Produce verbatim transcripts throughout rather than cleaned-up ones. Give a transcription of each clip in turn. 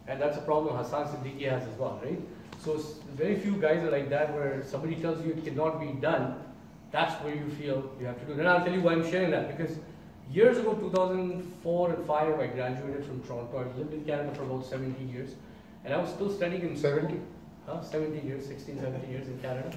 And that's a problem Hassan Siddiqui has as well, right? So very few guys are like that, where somebody tells you it cannot be done, that's where you feel you have to do it. And I'll tell you why I'm sharing that, because years ago, two thousand four and five, I graduated from Toronto. I lived in Canada for about seventeen years, and I was still studying in seventy? Huh? seventeen years, sixteen, seventeen years in Canada.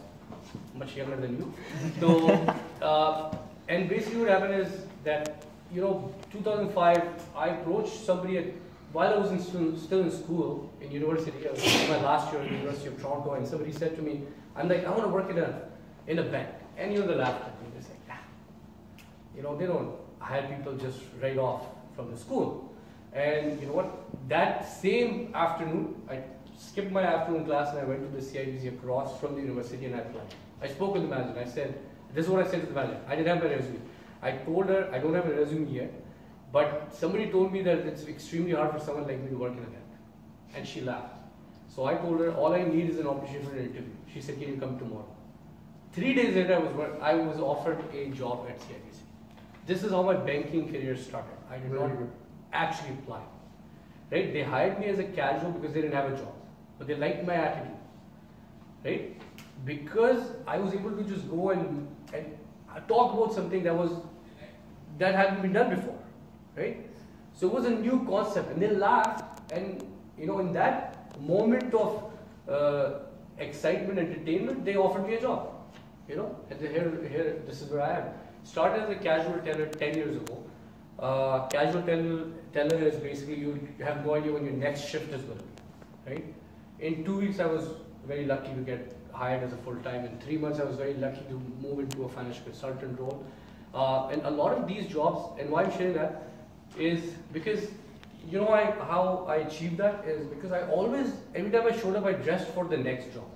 Much younger than you. So, uh, and basically what happened is that, you know, two thousand five, I approached somebody at, while I was in, still in school, in university, I was in my last year at the University of Toronto, and somebody said to me, I'm like, I want to work in a, in a bank. And you know, the laughed at me, they say, ah. You know, they don't hire people just right off from the school. And you know what, that same afternoon, I skipped my afternoon class and I went to the C I B C across from the university and I applied. I spoke with the manager. I said, this is what I said to the manager. I didn't have my resume. I told her, I don't have a resume yet, but somebody told me that it's extremely hard for someone like me to work in a bank. And she laughed. So I told her, all I need is an opportunity for an interview. She said, can you come tomorrow? Three days later, I was, I was offered a job at C I B C. This is how my banking career started. I did not actually apply. Right? They hired me as a casual because they didn't have a job. But they liked my attitude. Right? Because I was able to just go and, and talk about something that was that hadn't been done before. Right? So it was a new concept. And they laughed. And you know, in that moment of uh, excitement, entertainment, they offered me a job. You know, and here, here, this is where I am. Started as a casual teller ten years ago. Uh, casual teller, teller is basically you have no idea when your next shift is going to be, right? In two weeks, I was very lucky to get hired as a full-time. In three months, I was very lucky to move into a financial consultant role. Uh, and a lot of these jobs, and why I'm sharing that, is because, you know I, how I achieved that is because I always, every time I showed up, I dressed for the next job.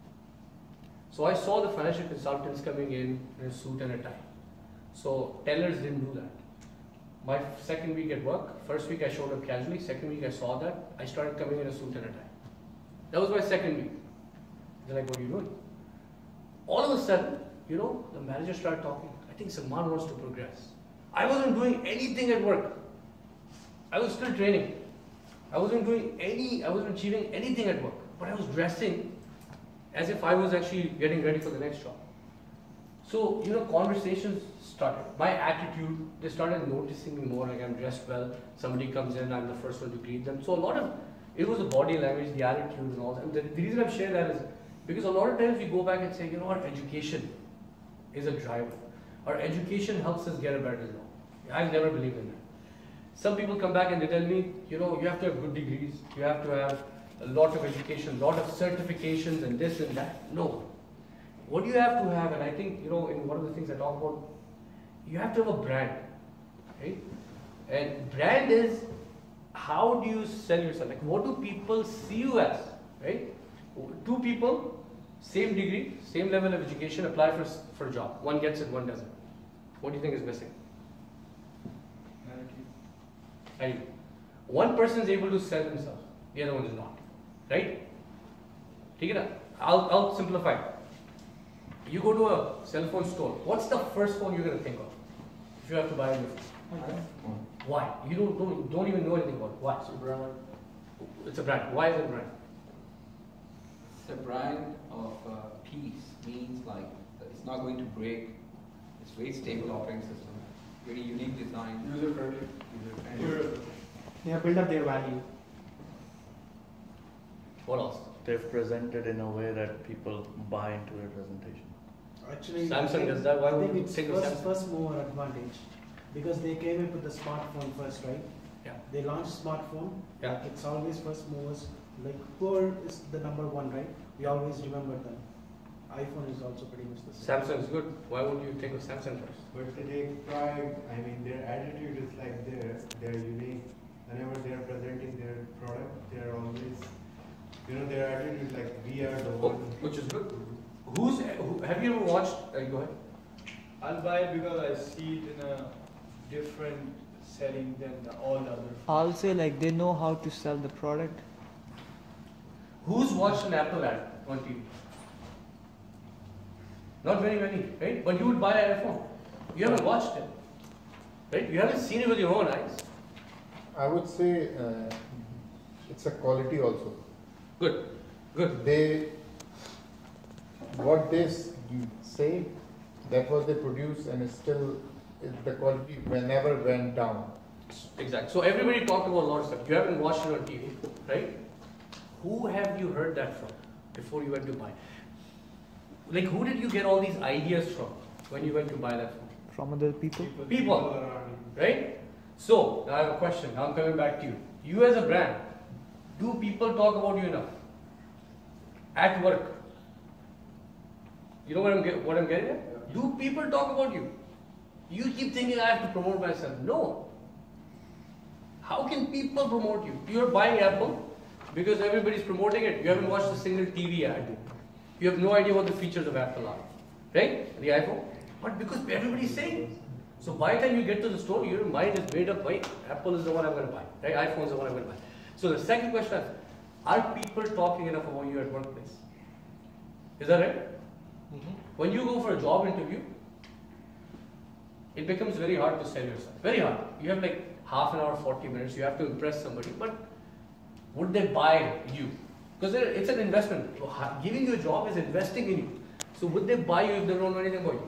So I saw the financial consultants coming in in a suit and a tie. So tellers didn't do that. My second week at work, first week I showed up casually, second week I saw that, I started coming in a suit and a tie. That was my second week. They're like, what are you doing? All of a sudden, you know, the manager started talking. I think Salman wants to progress. I wasn't doing anything at work. I was still training. I wasn't doing any, I wasn't achieving anything at work, but I was dressing as if I was actually getting ready for the next job. So, you know, conversations started. My attitude, they started noticing me more, like I'm dressed well. Somebody comes in, I'm the first one to greet them. So a lot of, it was the body language, the attitude and all that. And the, the reason I'm sharing that is because a lot of times we go back and say, you know what, education is a driver. Our education helps us get a better job. I've never believed in that. Some people come back and they tell me, you know, you have to have good degrees, you have to have a lot of education, a lot of certifications and this and that. No. What you have to have, and I think, you know, in one of the things I talk about, you have to have a brand, right? And brand is, how do you sell yourself? Like, what do people see you as, right? Two people, same degree, same level of education, apply for, for a job. One gets it, one doesn't. What do you think is missing? Right. One person is able to sell themselves, the other one is not, right? Take it up. I'll, I'll simplify it. You go to a cell phone store, what's the first phone you're going to think of if you have to buy a new phone? Okay. Why? You don't, don't, don't even know anything about it. Why? It's a brand. It's a brand. Why is it a brand? It's a brand of uh, peace, means like it's not going to break. It's very stable operating system, very unique design. User friendly. User friendly. They have built up their value. What else? They've presented in a way that people buy into their presentation. Actually, Samsung does that. Why I would think you it's think of first, Samsung? first mover advantage because they came in with the smartphone first, right? Yeah. They launched smartphone. Yeah. It's always first movers. Like whoever is the number one, right? We always remember them. iPhone is also pretty much the same. Samsung is good. Why would you think of Samsung first? But they take pride. I mean, their attitude is like theirs. They're unique. Whenever they are presenting their product, they are always, you know, their attitude is like we are the Oh, one. which is good. Who's who, have you ever watched? Uh, go ahead. I'll buy it because I see it in a different setting than the, all the other. I'll say like they know how to sell the product. Who's watched an Apple ad on T V? Not very many, right? But you would buy an iPhone. You haven't watched it, right? You haven't seen it with your own eyes. I would say uh, it's a quality also. Good, good. They, what they s- say, that was they produce, and it's still, it- the quality never went down. Exactly. So everybody talked about a lot of stuff. You haven't watched it on T V, right? Who have you heard that from before you went to buy? Like, who did you get all these ideas from when you went to buy that from? From other people? People, around you. right? So, now I have a question. Now I'm coming back to you. You as a brand, do people talk about you enough? At work. You know what I'm, get, what I'm getting at? Do people talk about you? You keep thinking I have to promote myself. No. How can people promote you? You're buying Apple because everybody's promoting it. You haven't watched a single T V ad. You have no idea what the features of Apple are. Right? The iPhone. But because everybody's saying it. So by the time you get to the store, your mind is made up by Apple is the one I'm going to buy. Right? iPhone is the one I'm going to buy. So the second question is, are people talking enough about you at workplace? Is that right? Mm-hmm. When you go for a job interview, it becomes very hard to sell yourself. Very hard. You have like half an hour, forty minutes. You have to impress somebody. But would they buy you? Because it's an investment. Giving you a job is investing in you. So would they buy you if they don't know anything about you?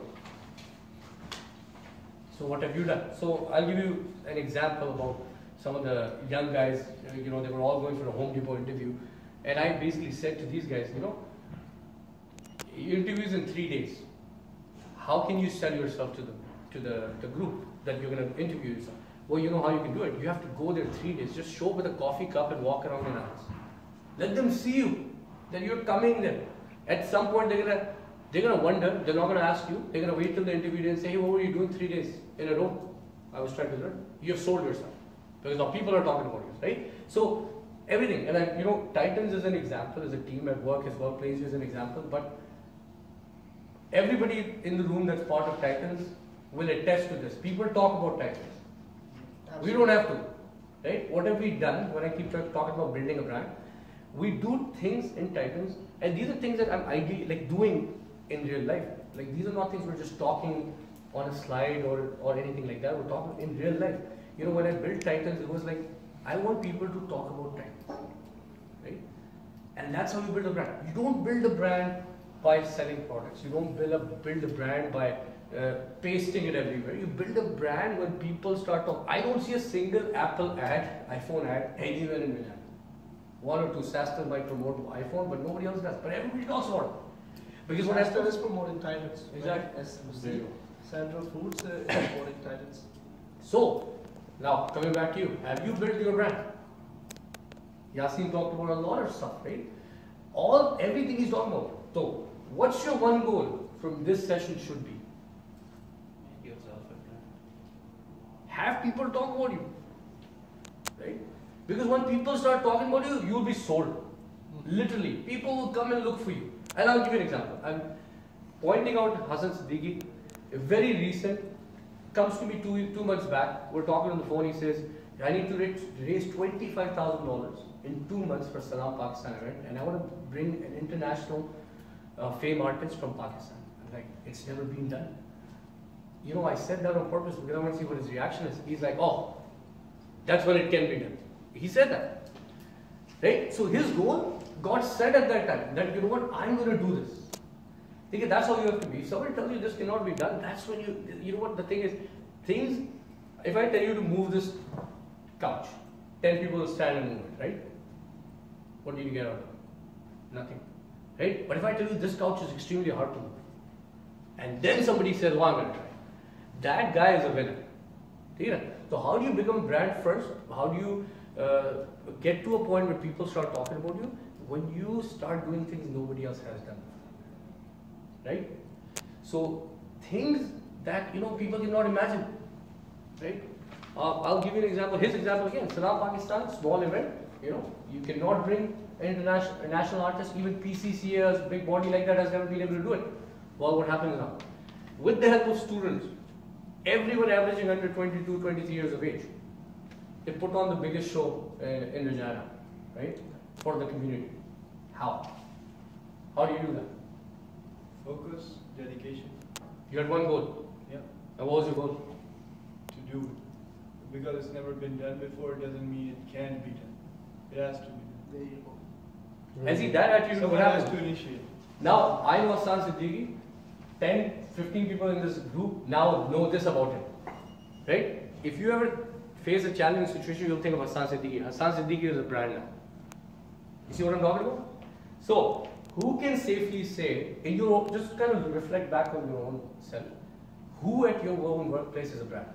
So what have you done? So I'll give you an example about some of the young guys. You know, they were all going for a Home Depot interview, and I basically said to these guys, you know, interviews in three days. How can you sell yourself to the to the, the group that you're going to interview yourself? Well, you know how you can do it. You have to go there three days. Just show up with a coffee cup and walk around in hours. Let them see you that you're coming there. At some point, they're gonna they're gonna wonder. They're not gonna ask you. They're gonna wait till the interview day and say, "Hey, what were you doing three days in a row?" I was trying to learn. You have sold yourself because now people are talking about you, right? So everything, and I, you know, Titans is an example. As a team at work, as workplace is an example. But everybody in the room that's part of Titans will attest to this. People talk about Titans. We don't have to, right? What have we done? When I keep talking about building a brand, we do things in Titans, and these are things that I'm ideally like doing in real life. Like these are not things we're just talking on a slide or or anything like that. We're talking in real life. You know, when I built Titans, it was like I want people to talk about Titans, right? And that's how you build a brand. You don't build a brand by selling products. You don't build a build a brand by Uh, pasting it everywhere. You build a brand when people start talking. I don't see a single Apple ad, iPhone ad anywhere in Vijay. One or two. Sastel might promote iPhone, but nobody else does. But everybody talks about it. Because what Sastel is promoting Titans. Exactly. Right? Central Foods uh, is promoting Titans. So, now coming back to you, have you built your brand? Yasin talked about a lot of stuff, right? All, everything he's talking about. So, what's your one goal from this session should be? Have people talk about you, right? Because when people start talking about you, you will be sold. Literally, people will come and look for you. And I'll give you an example. I'm pointing out Hassan Siddiqui, a very recent, comes to me two two months back. We're talking on the phone. He says, "I need to raise twenty-five thousand dollars in two months for Salam Pakistan event, and I want to bring an international uh, fame artist from Pakistan." I'm like, "It's never been done." You know, I said that on purpose because I want to see what his reaction is. He's like, "Oh, that's when it can be done." He said that, right? So his goal got set at that time. That, you know what, I'm going to do this. Okay, that's how you have to be. If somebody tells you this cannot be done, that's when you, you know what the thing is. Things, if I tell you to move this couch, ten people will stand and move it, right? What do you get out of it? Nothing, right? But if I tell you this couch is extremely hard to move, and then somebody says, "Well, I'm going to try," that guy is a winner. So how do you become a brand first? How do you uh, get to a point where people start talking about you? When you start doing things nobody else has done, right? So things that, you know, people cannot imagine, right? Uh, I'll give you an example. His example again, Salam Pakistan, small event. You know, you cannot bring an international a national artist. Even P C C A, a big body like that, has never been able to do it. Well, what happens now? With the help of students, everyone averaging under twenty-two, twenty-three years of age, they put on the biggest show uh, in Regina, right, for the community. How? How do you do that? Focus, dedication. You had one goal. Yeah. And what was your goal? To do. Because it's never been done before, it doesn't mean it can be done. It has to be. There you go. And see, that attitude Someone what has happens. to initiate. Now, I know Hassan Siddiqui, ten, fifteen people in this group now know this about him. Right? If you ever face a challenging situation, you'll think of Hassan Siddiqui. Hassan Siddiqui is a brand now. You see what I'm talking about? So, who can safely say, in your own, just kind of reflect back on your own self, who at your own workplace is a brand?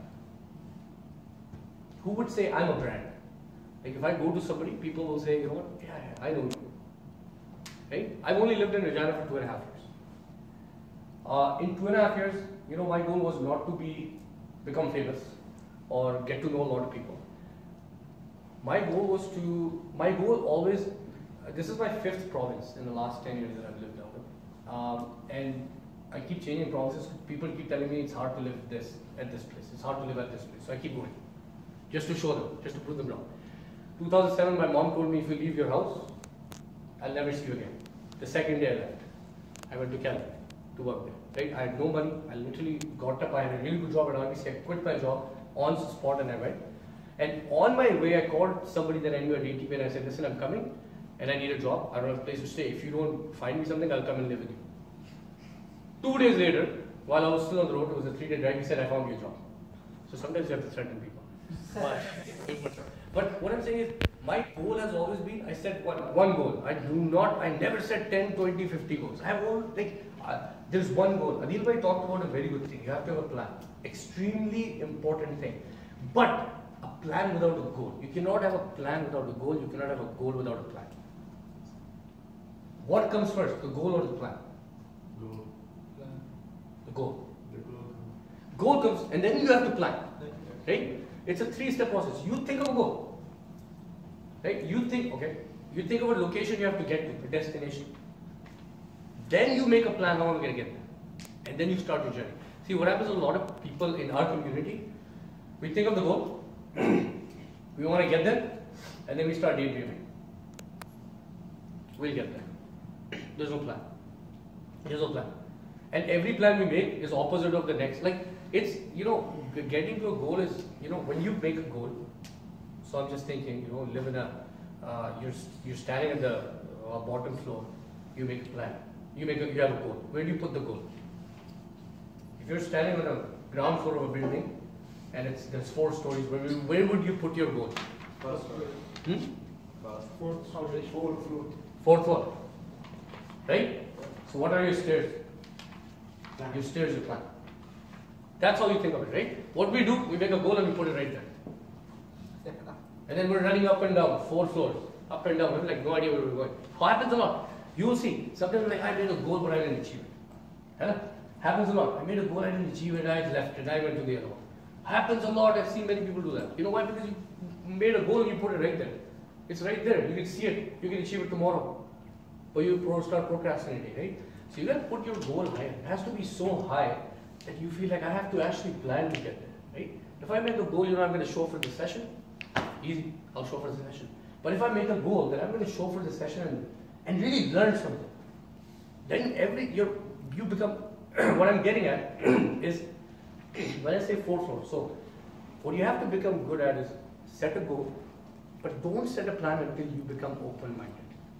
Who would say, I'm a brand? Like if I go to somebody, people will say, you know what, yeah, yeah, I know you. Right? I've only lived in Regina for two and a half years. Uh, in two and a half years, you know, my goal was not to be, become famous or get to know a lot of people. My goal was to, my goal always, uh, this is my fifth province in the last ten years that I've lived out of. Um, and I keep changing provinces. People keep telling me it's hard to live this at this place. It's hard to live at this place. So I keep going. Just to show them, just to prove them wrong. two thousand seven, my mom told me, if you leave your house, I'll never see you again. The second day I left, I went to Canada to work there. Right? I had no money. I literally got up. I had a really good job at R B C. I quit my job on the spot and I went. And on my way, I called somebody that I knew at A T P and I said, listen, I'm coming and I need a job. I don't have a place to stay. If you don't find me something, I'll come and live with you. Two days later, while I was still on the road, it was a three-day drive, he said, I found you a job. So sometimes you have to threaten people. But, but what I'm saying is, my goal has always been, I set one, one goal. I do not, I never set ten, twenty, fifty goals. I have all, like, uh, there's one goal. Adil bhai talked about a very good thing. You have to have a plan. Extremely important thing. But a plan without a goal. You cannot have a plan without a goal. You cannot have a goal without a plan. What comes first, the goal or the plan? Goal. The goal. The goal. Goal comes, and then you have to plan. Right? It's a three-step process. You think of a goal. Right? You think, okay, you think of a location you have to get to, a destination. Then you make a plan how I'm going to get there. And then you start your journey. See, what happens to a lot of people in our community, we think of the goal, we want to get there, and then we start daydreaming. We'll get there. There's no plan. There's no plan. And every plan we make is opposite of the next. Like, it's, you know, getting to a goal is, you know, when you make a goal, so I'm just thinking, you know, live in a, uh, you're, you're standing at the uh, bottom floor, you make a plan. You make a, you have a goal. Where do you put the goal? If you're standing on the ground floor of a building, and it's, there's four stories, where, where would you put your goal? First story. Hmm? First. Fourth story, fourth floor. Fourth floor. Right? So what are your stairs? Your stairs, your plan. That's how you think of it, right? What we do, we make a goal and we put it right there. And then we're running up and down, four floors, up and down. We have like no idea where we're going. Happens a lot. You will see. Sometimes we're like, I made a goal, but I didn't achieve it. Huh? Happens a lot. I made a goal, I didn't achieve it, I left it, I went to the other one. Happens a lot. I've seen many people do that. You know why? Because you made a goal and you put it right there. It's right there. You can see it. You can achieve it tomorrow. Or you start procrastinating, right? So you got to put your goal high. It has to be so high that you feel like I have to actually plan to get there, right? If I make a goal, you know, I'm going to show for the session, easy, I'll show for the session. But if I make a goal that I'm going to show for the session and, and really learn something, then every, you're, you become, what I'm getting at is, when I say four floors, so what you have to become good at is set a goal, but don't set a plan until you become open-minded.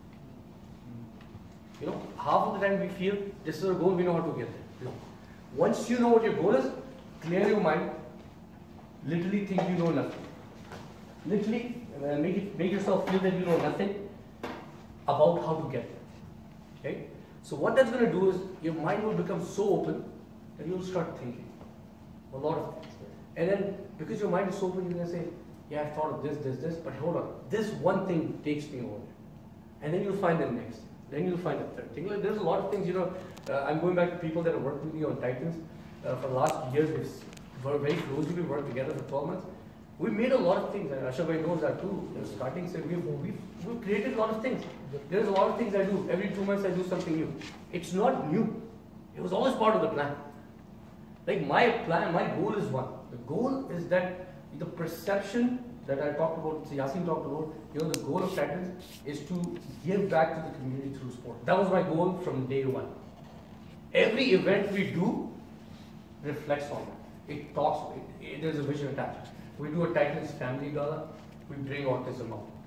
You know, half of the time we feel this is our goal, we know how to get there. No. Once you know what your goal is, clear your mind, literally think you know nothing. Literally, uh, make, it, make yourself feel that you know nothing about how to get there. Okay? So what that's going to do is, your mind will become so open that you'll start thinking a lot of things. And then, because your mind is so open, you're going to say, yeah, I've thought of this, this, this, but hold on, this one thing takes me over. And then you'll find the next. Then you'll find a third thing. Like, there's a lot of things, you know, uh, I'm going back to people that have worked with me on Titans. Uh, for the last years, we've worked very closely, we worked together for twelve months. We made a lot of things, and Ashabhai knows that too. You know, starting, so we've, we've, we've created a lot of things. There's a lot of things I do. Every two months I do something new. It's not new. It was always part of the plan. Like my plan, my goal is one. The goal is that the perception that I talked about, so Yasin talked about, you know, the goal of Titans is to give back to the community through sport. That was my goal from day one. Every event we do reflects on that. It talks, it, it, there's a vision attached. We do a Titans family gala, we bring autism out.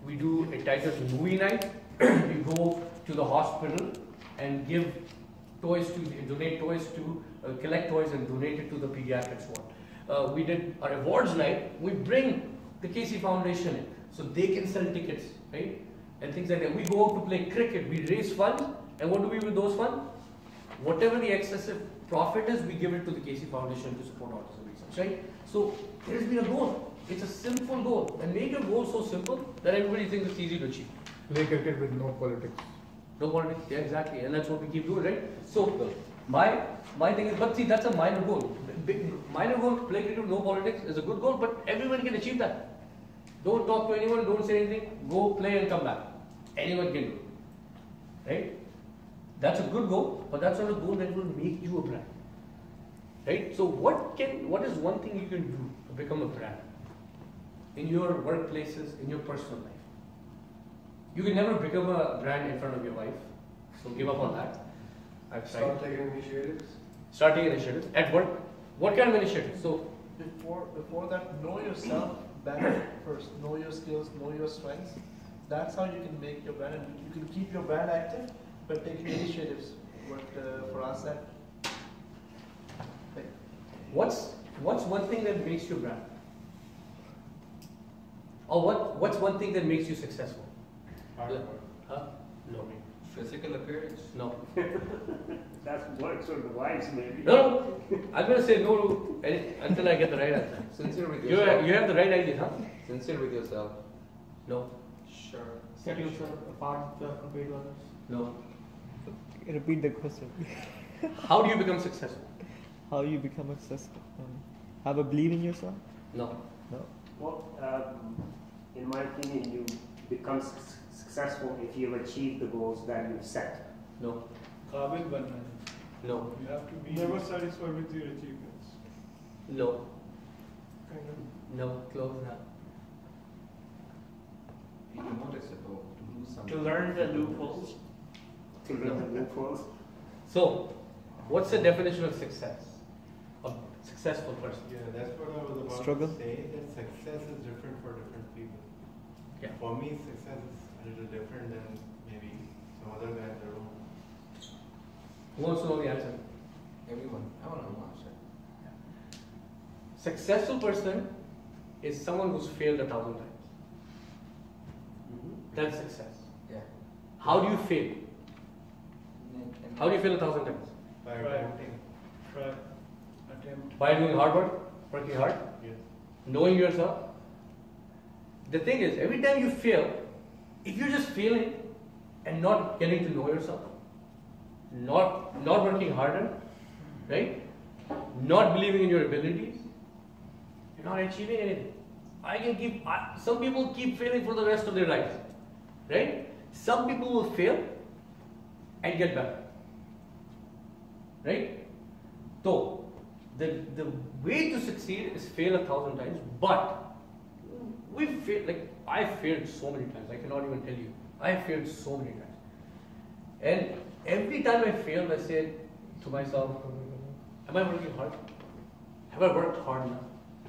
We do a Titus movie night. We go to the hospital and give toys to, donate toys to, uh, collect toys and donate it to the pediatrics ward. Uh, we did our awards night. We bring the K C Foundation in so they can sell tickets, right? And things like that. We go out to play cricket. We raise funds, and what do we do with those funds? Whatever the excessive profit is, we give it to the K C Foundation to support autism research, right? So there's been a goal. It's a simple goal, and make your goal so simple that everybody thinks it's easy to achieve. Play cricket with no politics. No politics, yeah, exactly, and that's what we keep doing, right? So my my thing is, but see, that's a minor goal. Big, minor goal, play cricket with no politics is a good goal, but everyone can achieve that. Don't talk to anyone, don't say anything, go play and come back. Anyone can do it, right? That's a good goal, but that's not a goal that will make you a brand, right? So what can, what is one thing you can do to become a brand in your workplaces, in your personal life? You can never become a brand in front of your wife, so give up on that. I've tried. Start taking initiatives. Start taking initiatives at work. What kind of initiatives? So Before, before that, know yourself better first. Know your skills, know your strengths. That's how you can make your brand, and you can keep your brand active by taking initiatives. But uh, for us, that like, what's what's one thing that makes you a brand? Or what what's one thing that makes you successful? Hard work. Huh? No. Physical appearance. No. That's works for the wives, maybe. No, no. I'm going to say no to any, until I get the right answer. Sincere with You yourself. have, you have the right idea, huh? Sincere with yourself. No. Sure. set yourself apart uh, compared to others. No. Repeat the question. How do you become successful? How you become successful? Um, have a belief in yourself? No. No. Well, um, in my opinion, you become su- successful if you've achieved the goals that you've set. No. Qabil banna. No. You have to be never satisfied with your achievements. No. Kind of. No. Close enough. Be noticeable, to do something. To learn the loopholes. To learn the loopholes. So, what's the definition of success? A successful person. Yeah, that's what I was about Struggle? to say, that success is different for different people. Yeah. For me, success is a little different than maybe some other guys are own. Who wants to know the answer? Everyone. I want to know answer. Successful person is someone who's failed a thousand times. That's success. Yeah. How do you fail? And- and- How do you fail a thousand times? By Right. attempting. Try. Attempt. By doing hard work, working hard, Yes. knowing yourself. The thing is, every time you fail, if you're just failing and not getting to know yourself, not not working harder, right? Not believing in your abilities, you're not achieving anything. I can keep. I, some people keep failing for the rest of their lives, right? Some people will fail and get better, right? So the the way to succeed is fail a thousand times, but we've failed. Like I've failed so many times. I cannot even tell you. I've failed so many times, and every time I failed, I said to myself, "Am I working hard? Have I worked hard enough?"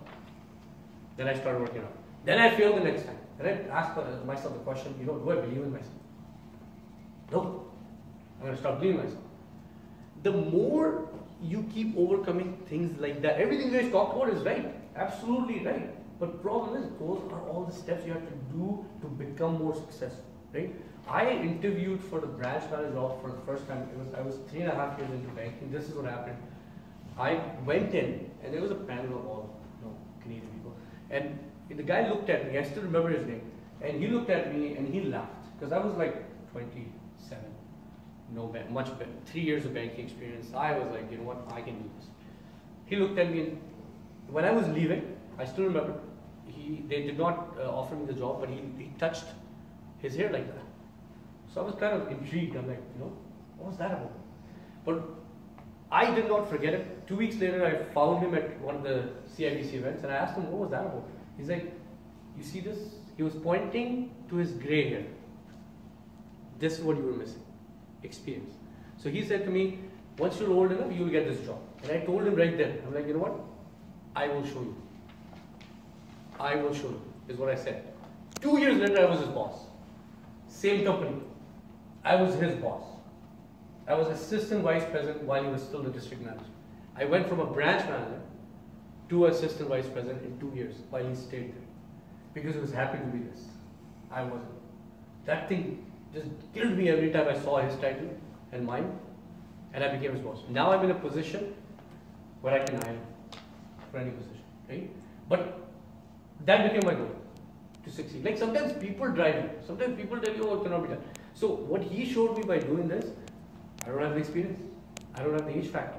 Then I started working out. Then I failed the next time. Then I asked myself the question, you know, do I believe in myself? No. I'm going to stop believing in myself. The more you keep overcoming things like that, everything you guys talked about is right. Absolutely right. But problem is, those are all the steps you have to do to become more successful, right? I interviewed for the branch manager job for the first time. It was I was three and a half years into banking. This is what happened. I went in, and there was a panel of all you know, Canadian people. And the guy looked at me, I still remember his name, and he looked at me and he laughed, because I was like twenty-seven, no much better, three years of banking experience. I was like, you know what, I can do this. He looked at me, and when I was leaving, I still remember, he, they did not uh, offer me the job, but he, he touched his hair like that. So I was kind of intrigued, I'm like, you know, what was that about? But I did not forget it. Two weeks later, I found him at one of the C I B C events, and I asked him, what was that about? He's like, you see this? He was pointing to his gray hair. This is what you were missing, experience. So he said to me, once you're old enough, you will get this job. And I told him right then, I'm like, you know what? I will show you. I will show you, is what I said. Two years later, I was his boss. Same company. I was his boss. I was assistant vice president while he was still the district manager. I went from a branch manager to assistant vice president in two years while he stayed there. Because he was happy to be this. I wasn't. That thing just killed me every time I saw his title and mine, and I became his boss. Now I'm in a position where I can hire him for any position, right? But that became my goal, to succeed. Like sometimes people drive you. Sometimes people tell you, oh, it cannot be done. So what he showed me by doing this, I don't have the experience. I don't have the age factor.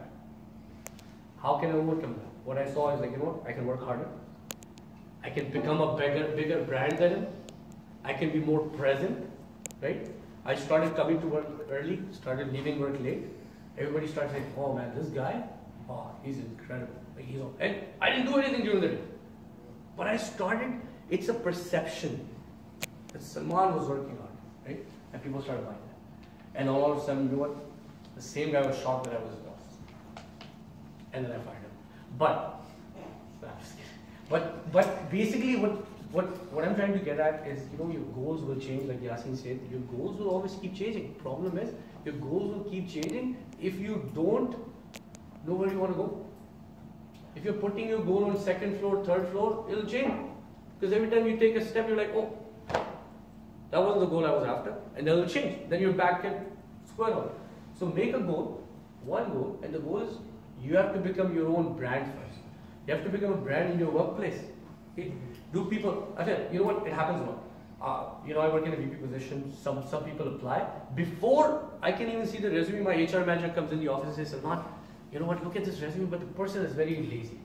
How can I overcome that? What I saw is like, you know what, I can work harder. I can become a bigger, bigger brand than him. I can be more present, right? I started coming to work early, started leaving work late. Everybody started saying, oh man, this guy, oh, he's incredible. Like he's all, and I didn't do anything during the day. But I started, it's a perception that Salman was working on, right? And people started buying that. And all of a sudden, you know what? The same guy was shocked that I was his boss. And then I fired him. But, no, I'm just kidding. But, but basically what, what, what I'm trying to get at is, you know, your goals will change, like Yasin said, your goals will always keep changing. Problem is, your goals will keep changing if you don't know where you want to go. If you're putting your goal on second floor, third floor, it'll change. Because every time you take a step, you're like, oh, that wasn't the goal I was after. And then it'll change. Then you're back at square one. So make a goal, one goal, and the goal is you have to become your own brand first. You have to become a brand in your workplace. Okay? Do people, I said, you know what, it happens a lot. Uh, you know, I work in a V P position, some, some people apply. Before I can even see the resume, my H R manager comes in the office and says, Salman, you know what, look at this resume, but the person is very lazy.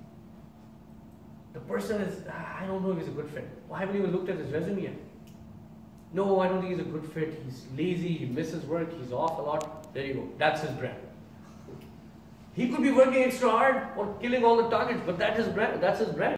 The person is, ah, I don't know if he's a good fit. Well, I haven't even looked at his resume yet. No, I don't think he's a good fit. He's lazy, he misses work, he's off a lot. There you go, that's his brand. He could be working extra hard or killing all the targets, but that is brand, that's his brand.